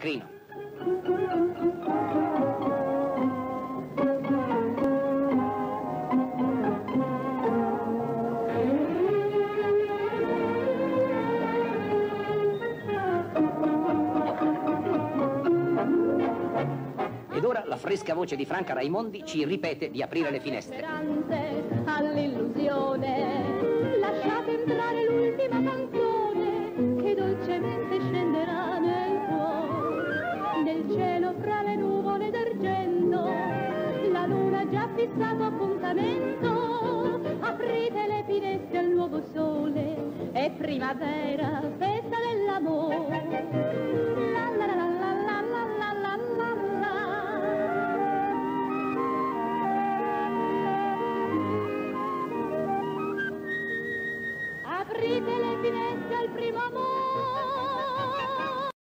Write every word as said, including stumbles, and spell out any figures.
Crino. Ed ora la fresca voce di Franca Raimondi ci ripete di aprire le finestre. All'illusione, lasciate entrare l'ultima canzone che dolcemente scenderà nel cuore. Nel cielo fra le nuvole d'argento, la luna ha già fissato appuntamento. Aprite le finestre al nuovo sole, è primavera.